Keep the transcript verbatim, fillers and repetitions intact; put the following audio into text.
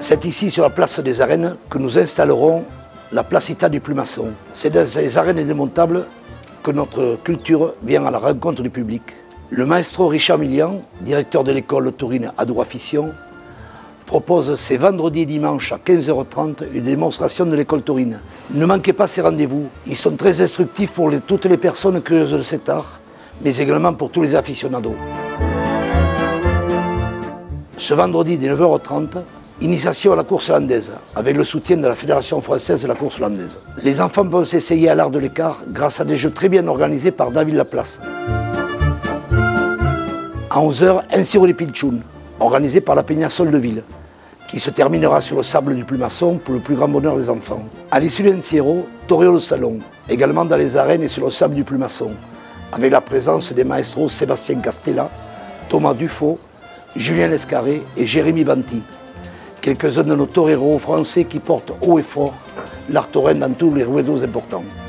C'est ici, sur la place des Arènes, que nous installerons la placita du Plumasson. C'est dans ces arènes démontables que notre culture vient à la rencontre du public. Le maestro Richard Millian, directeur de l'école taurine Adoua Fission, propose ces vendredis et dimanches à quinze heures trente une démonstration de l'école taurine. Ne manquez pas ces rendez-vous, ils sont très instructifs pour les, toutes les personnes curieuses de cet art, mais également pour tous les aficionados. Ce vendredi dès neuf heures trente, initiation à la course landaise, avec le soutien de la Fédération française de la course landaise. Les enfants peuvent s'essayer à l'art de l'écart grâce à des jeux très bien organisés par David Laplace. À onze heures, un sirop de pitchoun, organisé par la Peña Soldeville, qui se terminera sur le sable du Plumasson pour le plus grand bonheur des enfants. À l'issue d'un sirop, toreo le salon, également dans les arènes et sur le sable du Plumasson, avec la présence des maestros Sébastien Castella, Thomas Dufaux, Julien Lescarré et Jérémy Banti, quelques-uns de nos toreros français qui portent haut et fort l'art taurin dans tous les ruedos importants.